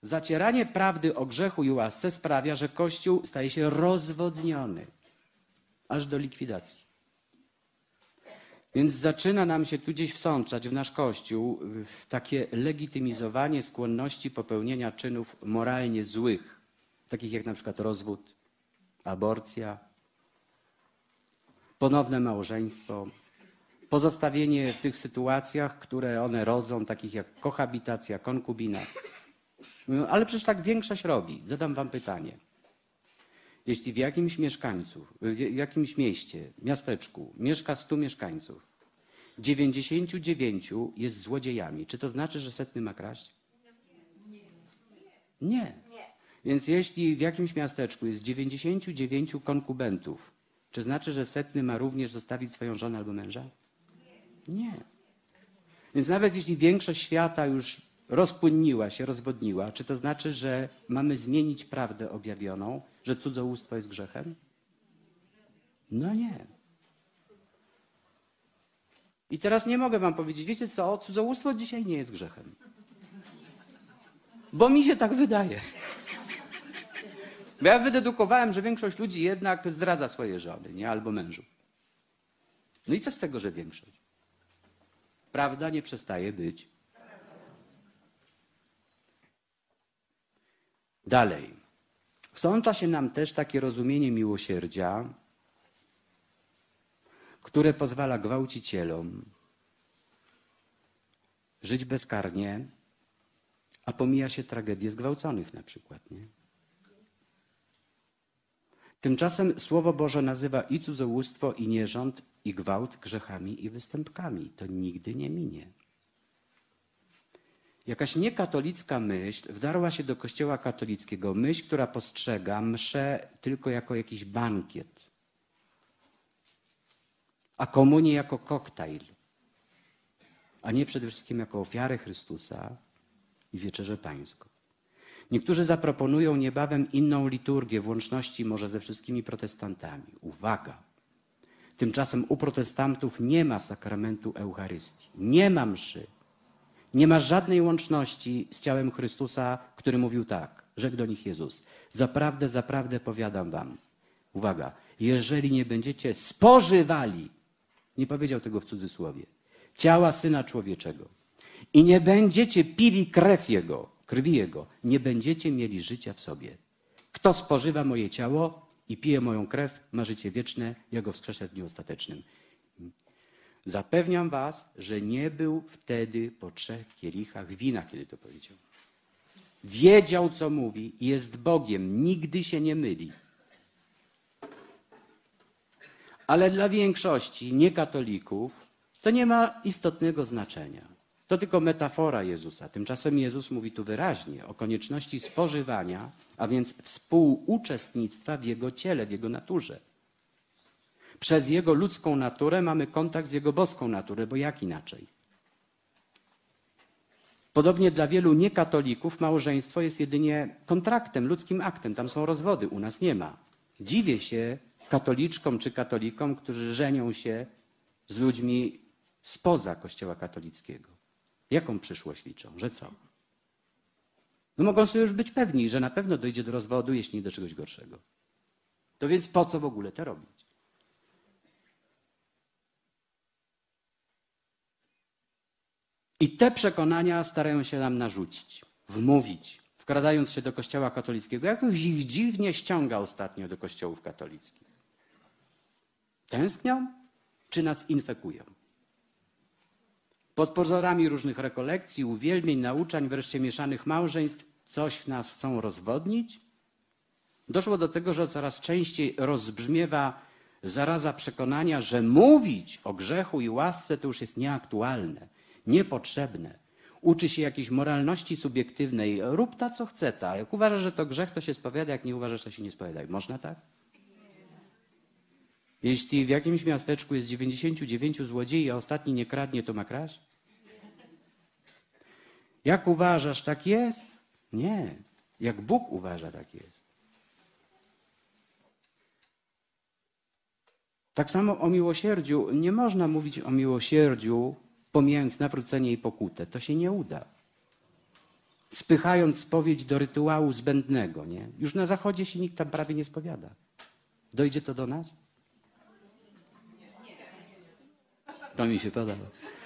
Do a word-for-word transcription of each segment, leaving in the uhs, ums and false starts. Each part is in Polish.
Zacieranie prawdy o grzechu i łasce sprawia, że Kościół staje się rozwodniony aż do likwidacji. Więc zaczyna nam się tu gdzieś wsączać w nasz Kościół takie legitymizowanie skłonności popełnienia czynów moralnie złych, takich jak na przykład rozwód, aborcja, ponowne małżeństwo, pozostawienie w tych sytuacjach, które one rodzą, takich jak kohabitacja, konkubinat. Ale przecież tak większość robi. Zadam wam pytanie. Jeśli w jakimś mieszkańcu, w jakimś mieście, miasteczku mieszka stu mieszkańców, dziewięćdziesięciu dziewięciu jest złodziejami, czy to znaczy, że setny ma kraść? Nie. Więc jeśli w jakimś miasteczku jest dziewięćdziesięciu dziewięciu konkubentów, czy znaczy, że setny ma również zostawić swoją żonę albo męża? Nie. Więc nawet jeśli większość świata już rozpłynniła się, rozwodniła, czy to znaczy, że mamy zmienić prawdę objawioną, że cudzołóstwo jest grzechem? No nie. I teraz nie mogę wam powiedzieć, wiecie co, cudzołóstwo dzisiaj nie jest grzechem. Bo mi się tak wydaje. Bo ja wydedukowałem, że większość ludzi jednak zdradza swoje żony, nie? Albo mężów. No i co z tego, że większość? Prawda nie przestaje być. Dalej. Wsącza się nam też takie rozumienie miłosierdzia, które pozwala gwałcicielom żyć bezkarnie, a pomija się tragedię zgwałconych na przykład. Nie? Tymczasem Słowo Boże nazywa i cudzołóstwo, i nierząd, i gwałt grzechami i występkami. To nigdy nie minie. Jakaś niekatolicka myśl wdarła się do Kościoła katolickiego. Myśl, która postrzega mszę tylko jako jakiś bankiet, a komunię jako koktajl, a nie przede wszystkim jako ofiarę Chrystusa i wieczerzę pańską. Niektórzy zaproponują niebawem inną liturgię w łączności może ze wszystkimi protestantami. Uwaga! Tymczasem u protestantów nie ma sakramentu Eucharystii, nie ma mszy, nie ma żadnej łączności z ciałem Chrystusa, który mówił tak, rzekł do nich Jezus. Zaprawdę, zaprawdę powiadam wam. Uwaga, jeżeli nie będziecie spożywali, nie powiedział tego w cudzysłowie, ciała Syna Człowieczego i nie będziecie pili krew Jego, krwi Jego, nie będziecie mieli życia w sobie. Kto spożywa moje ciało i pije moją krew, ma życie wieczne, ja go wskrzeszę w dniu ostatecznym. Zapewniam was, że nie był wtedy po trzech kielichach wina, kiedy to powiedział. Wiedział, co mówi i jest Bogiem, nigdy się nie myli. Ale dla większości niekatolików to nie ma istotnego znaczenia. To tylko metafora Jezusa. Tymczasem Jezus mówi tu wyraźnie o konieczności spożywania, a więc współuczestnictwa w Jego ciele, w Jego naturze. Przez Jego ludzką naturę mamy kontakt z Jego boską naturę, bo jak inaczej? Podobnie dla wielu niekatolików małżeństwo jest jedynie kontraktem, ludzkim aktem. Tam są rozwody, u nas nie ma. Dziwię się katoliczkom czy katolikom, którzy żenią się z ludźmi spoza Kościoła katolickiego. Jaką przyszłość liczą? Że co? No mogą sobie już być pewni, że na pewno dojdzie do rozwodu, jeśli nie do czegoś gorszego. To więc po co w ogóle to robić? I te przekonania starają się nam narzucić, wmówić, wkradając się do Kościoła katolickiego. Jakoś ich dziwnie ściąga ostatnio do kościołów katolickich. Tęsknią, czy nas infekują? Pod pozorami różnych rekolekcji, uwielbień, nauczań, wreszcie mieszanych małżeństw, coś w nas chcą rozwodnić? Doszło do tego, że coraz częściej rozbrzmiewa zaraza przekonania, że mówić o grzechu i łasce to już jest nieaktualne, niepotrzebne. Uczy się jakiejś moralności subiektywnej. Rób ta, co chce ta. Jak uważasz, że to grzech, to się spowiada. Jak nie uważasz, to się nie spowiadaj. Można tak? Jeśli w jakimś miasteczku jest dziewięćdziesięciu dziewięciu złodziei, a ostatni nie kradnie, to ma kraść? Jak uważasz, tak jest? Nie. Jak Bóg uważa, tak jest. Tak samo o miłosierdziu. Nie można mówić o miłosierdziu, pomijając nawrócenie i pokutę. To się nie uda. spychając spowiedź do rytuału zbędnego. Nie? Już na Zachodzie się nikt tam prawie nie spowiada. Dojdzie to do nas? To mi się podoba.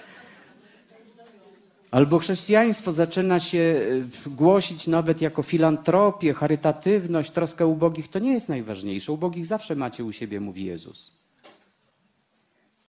Albo chrześcijaństwo zaczyna się głosić nawet jako filantropię, charytatywność, troskę ubogich. To nie jest najważniejsze. Ubogich zawsze macie u siebie, mówi Jezus.